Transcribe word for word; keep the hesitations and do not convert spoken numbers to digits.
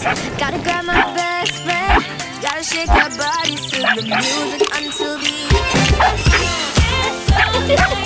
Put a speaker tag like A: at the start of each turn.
A: Gotta grab my best friend. Gotta shake our bodies to the music until the end.